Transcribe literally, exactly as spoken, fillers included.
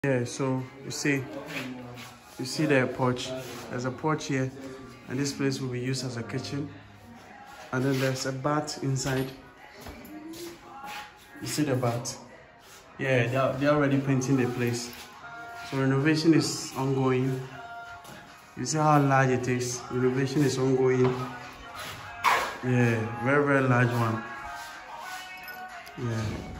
Yeah, so you see, you see the porch. There's a porch here, and this place will be used as a kitchen. And then there's a bath inside. You see the bath? Yeah, they're, they're already painting the place. So renovation is ongoing. You see how large it is. Renovation is ongoing. Yeah, very, very large one. Yeah.